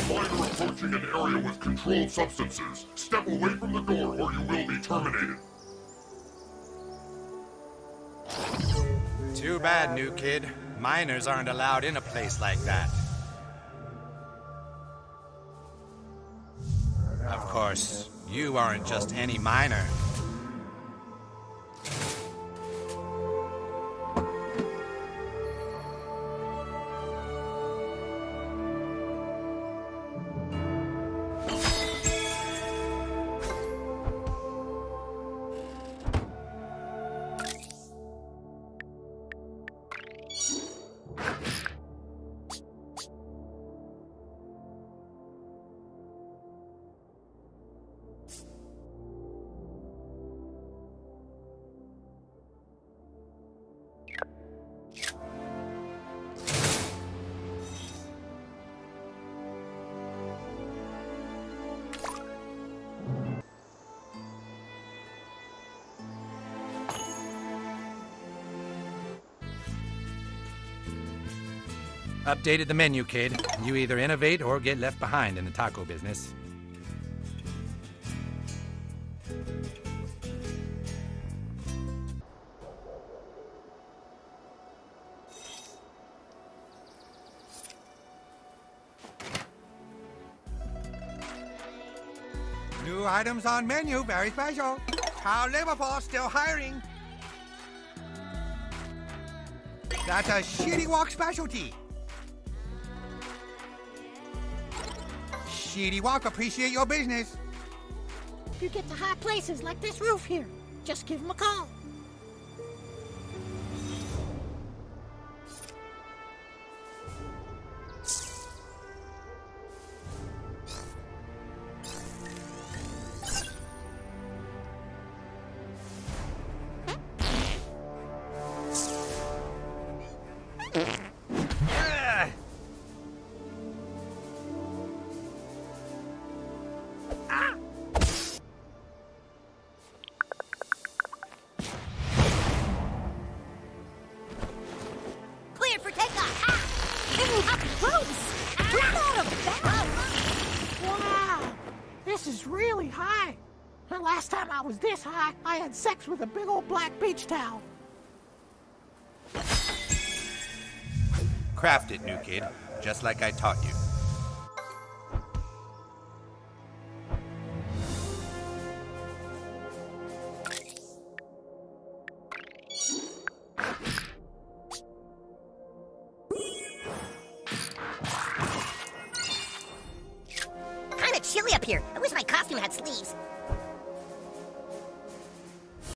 a miner approaching an area with controlled substances. Step away from the door or you will be terminated. Too bad, new kid. Miners aren't allowed in a place like that. Of course, you aren't just any miner. Updated the menu, kid. You either innovate or get left behind in the taco business. New items on menu, very special. How Liverpool still hiring. That's a Shitty Walk specialty. Shitty Walk appreciate your business. If you get to high places like this roof here, just give him a call. This high, I had sex with a big old black beach towel. Craft it, new kid, just like I taught you. Kinda chilly up here. I wish my costume had sleeves.